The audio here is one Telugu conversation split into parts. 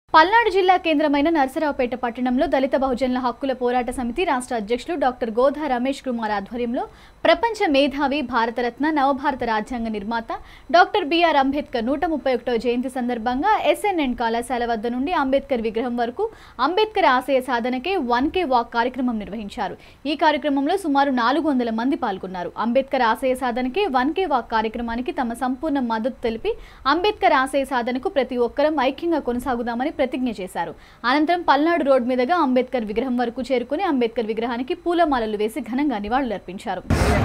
పల్నాడు జిల్లా కేంద్రమైన నర్సరావుపేట పట్టణంలో దళిత బహుజనుల హక్కుల పోరాట సమితి రాష్ట్ర అధ్యక్షులు డాక్టర్ గోధా రమేష్ కుమార్ ఆధ్వర్యంలో ప్రపంచ మేధావి భారతరత్న నవభారత రాజ్యాంగ నిర్మాత డాక్టర్ బిఆర్ అంబేద్కర్ 131వ జయంతి సందర్భంగా ఎస్ఎన్ఎన్ కళాశాల వద్ద నుండి అంబేద్కర్ విగ్రహం వరకు అంబేద్కర్ ఆశయ సాధనకే 1K వాక్ కార్యక్రమం నిర్వహించారు। ఈ కార్యక్రమంలో సుమారు 400 మంది పాల్గొన్నారు। అంబేద్కర్ ఆశయ సాధనకే 1K వాక్ కార్యక్రమానికి తమ సంపూర్ణ మద్దతు తెలిపి అంబేద్కర్ ఆశయ సాధనకు ప్రతి ఒక్కరం ఐక్యంగా కొనసాగుదామని ప్రతిజ్ఞ చేశారు। అనంతరం పల్నాడు రోడ్ మీదుగా అంబేద్కర్ విగ్రహం వరకు చేరుకుని అంబేద్కర్ విగ్రహానికి పూలమాలలు వేసి ఘనంగా నివాళులర్పించారు।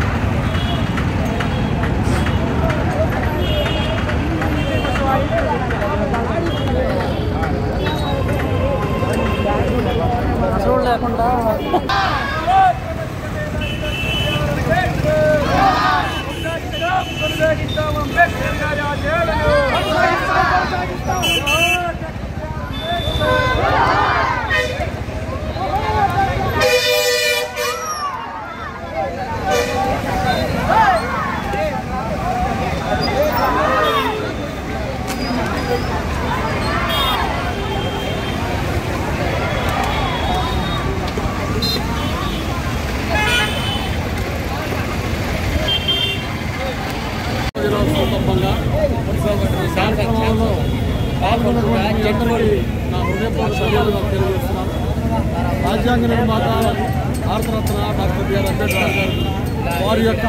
రాజ్యాంగ నిర్మాత భారతరత్న డాక్టర్ బిఆర్ అంబేద్కర్ గారు వారి యొక్క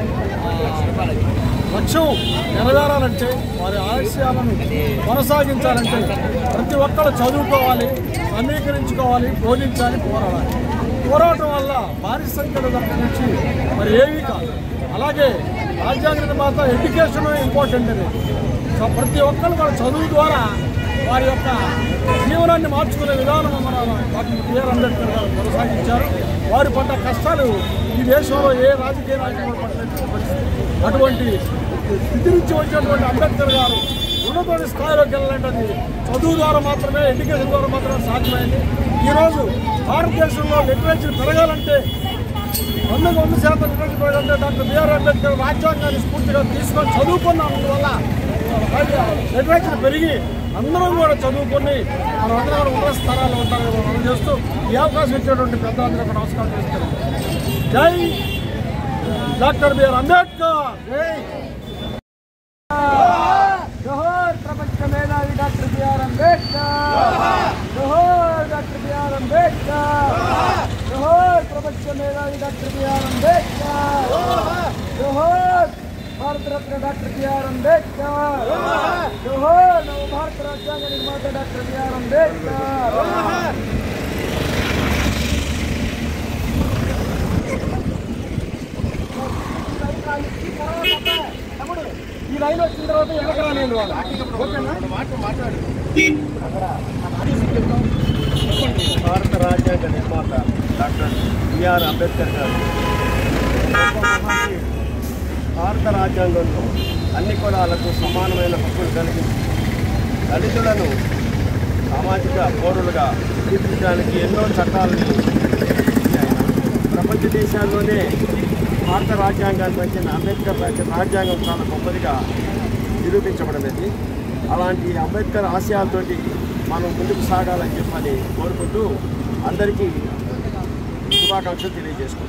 లక్ష్యం నెరవేరాలంటే వారి ఆశయాలను కొనసాగించాలంటే ప్రతి ఒక్కరు చదువుకోవాలి, సమీకరించుకోవాలి, బోధించాలి, పోరాడాలి। పోరాటం వల్ల భారీ సంఖ్యలో దగ్గర నుంచి మరి ఏమీ కాదు। అలాగే రాజ్యాంగ నిర్మాత ఎడ్యుకేషన్ ఇంపార్టెంట్ అనేది ప్రతి ఒక్కరు వాళ్ళ చదువు ద్వారా వారి యొక్క జీవనాన్ని మార్చుకునే విధానం మన డాక్టర్ బిఆర్ అంబేద్కర్ గారు కొనసాగించారు। వారి పడ్డ కష్టాలు ఈ దేశంలో ఏ రాజకీయ నాయకులు పట్టలేదు। అటువంటి స్థితి నుంచి వచ్చినటువంటి అంబేద్కర్ గారు ఉన్నత స్థాయిలోకి వెళ్ళాలంటే అది చదువు ద్వారా మాత్రమే, ఎడ్యుకేషన్ ద్వారా మాత్రమే సాధ్యమైంది। ఈరోజు భారతదేశంలో లిటరేచర్ పెరగాలంటే 100% లిటరేచర్ పెరగాలంటే డాక్టర్ బిఆర్ అంబేద్కర్ రాజ్యాంగాన్ని స్ఫూర్తిగా తీసుకొని చదువుకున్నందువల్ల లిటరేచర్ పెరిగి అందరం కూడా చదువుకొని మనందరం ఉన్నత స్థానాల్లో ఉంటారని మనం చేస్తూ ఈ అవకాశం ఇచ్చేటువంటి పెద్దలందరూ నమస్కారం చేస్తున్నాం। జై డాక్టర్ బిఆర్ అంబేద్కర్, జై జోహార్ ప్రపంచ మేధావి డాక్టర్ బిఆర్ అంబేద్కర్, జోహార్ డాక్టర్ బిఆర్ అంబేద్కర్, జోహార్ ప్రపంచ మేధావి డాక్టర్ బిఆర్ అంబేద్కర్, జోహార్ భారతరత్న డాక్టర్ బిఆర్ అంబేద్కర్, జోహార్ నవభారత రాజ్యాంగ నిర్మాత డాక్టర్ బిఆర్ అంబేద్కర్। ఈ లైన్ వచ్చిన తర్వాత ఎక్కరాలేదు వాళ్ళు భారత రాజ్యాంగ నిర్మాత డాక్టర్ బిఆర్ అంబేద్కర్ గారు భారత రాజ్యాంగంలో అన్ని కులాలకు సమానమైన హక్కులు కలిగించి దళితులను సామాజిక పౌరులుగా తీర్చిదిద్దడానికి ఎన్నో చట్టాలను ప్రపంచ దేశాల్లోనే భారత రాజ్యాంగాన్ని పెంచిన అంబేద్కర్ రాజ్యాంగం చాలా గొప్పదిగా నిరూపించబడినది। అలాంటి అంబేద్కర్ ఆశయాలతోటి మనం ముందుకు సాగాలని చెప్పని కోరుకుంటూ అందరికీ శుభాకాంక్షలు తెలియజేసుకుంటాం।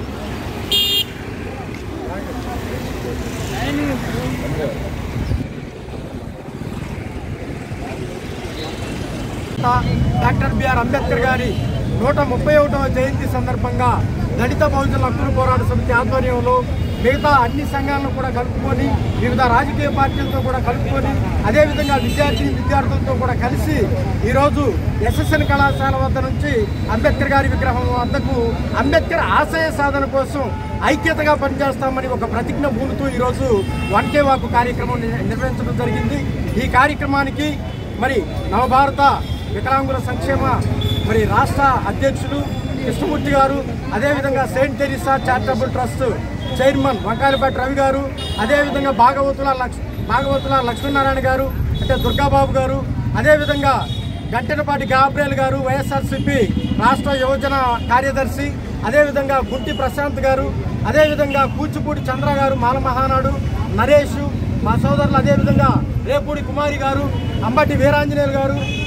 డాక్టర్ బిఆర్ అంబేద్కర్ గారి 131వ జయంతి సందర్భంగా దళిత బహుజనుల హక్కుల పోరాట సమితి ఆధ్వర్యంలో మిగతా అన్ని సంఘాలను కూడా కలుపుకొని, వివిధ రాజకీయ పార్టీలతో కూడా కలుపుకొని, అదేవిధంగా విద్యార్థులతో కూడా కలిసి ఈరోజు ఎస్ఎస్ఎన్ కళాశాల వద్ద నుంచి అంబేద్కర్ గారి విగ్రహం వద్దకు అంబేద్కర్ ఆశయ సాధన కోసం ఐక్యతగా పనిచేస్తామని ఒక ప్రతిజ్ఞ పూనుతూ ఈరోజు 1K వాక్ కార్యక్రమం నిర్వహించడం జరిగింది। ఈ కార్యక్రమానికి మరి నవభారత వికలాంగుల సంక్షేమ రాష్ట్ర అధ్యక్షులు కృష్ణమూర్తి గారు, అదేవిధంగా Saint Teresa Charitable Trust chairman Vankayalapeta Ravi గారు, అదేవిధంగా భాగవతుల లక్ష్మీనారాయణ గారు అంటే దుర్గాబాబు గారు, అదేవిధంగా గంటెనపాటి గాబ్రియల్ గారు వైఎస్ఆర్సీపీ రాష్ట్ర యువజన కార్యదర్శి, అదేవిధంగా గుంటి ప్రశాంత్ గారు, అదేవిధంగా కూచిపూడి చంద్ర గారు మాల మహానాడు, నరేష్ మా సోదరులు, అదేవిధంగా రేపూడి కుమారి గారు, అంబటి వీరాంజనేయులు గారు,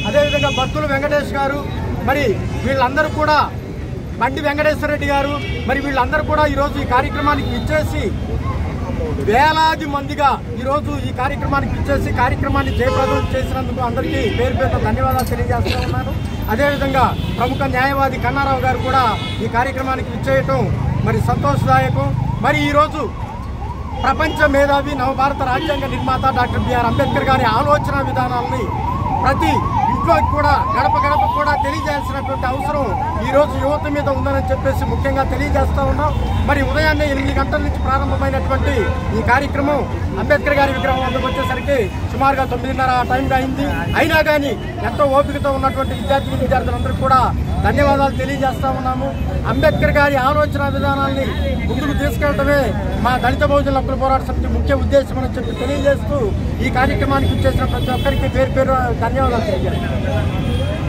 అదేవిధంగా బత్తుల వెంకటేష్ గారు, మరి వీళ్ళందరూ కూడా బండి వెంకటేశ్వర రెడ్డి గారు, మరి వీళ్ళందరూ కూడా ఈరోజు ఈ కార్యక్రమానికి ఇచ్చేసి వేలాది మందిగా ఈరోజు ఈ కార్యక్రమానికి ఇచ్చేసి కార్యక్రమాన్ని జయప్రదం చేసినందుకు అందరికీ పేరు పేరున ధన్యవాదాలు తెలియజేస్తూ ఉన్నాను. అదేవిధంగా ప్రముఖ న్యాయవాది కన్నారావు గారు కూడా ఈ కార్యక్రమానికి ఇచ్చేయటం మరి సంతోషదాయకం. మరి ఈరోజు ప్రపంచ మేధావి నవభారత రాజ్యాంగ నిర్మాత డాక్టర్ బిఆర్ అంబేద్కర్ గారి ఆలోచన విధానాలని ప్రతి ఇంట్లోకి కూడా గడప గడప కూడా తెలియజేయాల్సినటువంటి అవసరం ఈరోజు యువత మీద ఉందని చెప్పేసి ముఖ్యంగా తెలియజేస్తూ ఉన్నాం. మరి ఉదయాన్నే 8 గంటల నుంచి ప్రారంభమైనటువంటి ఈ కార్యక్రమం అంబేద్కర్ గారి విగ్రహం వద్దకు వచ్చేసరికి సుమారుగా 9:30 టైంగా అయింది. అయినా కానీ ఎంతో ఓపికతో ఉన్నటువంటి విద్యార్థులందరికీ కూడా ధన్యవాదాలు తెలియజేస్తూ ఉన్నాము. అంబేద్కర్ గారి ఆలోచన విధానాన్ని ముందుకు తీసుకెళ్లడమే మా దళిత బహుజన హక్కుల పోరాట సమితి ముఖ్య ఉద్దేశం అని చెప్పి తెలియజేస్తూ ఈ కార్యక్రమానికి చేసిన ప్రతి ఒక్కరికి పేరు పేరు ధన్యవాదాలు తెలియజేస్తాను.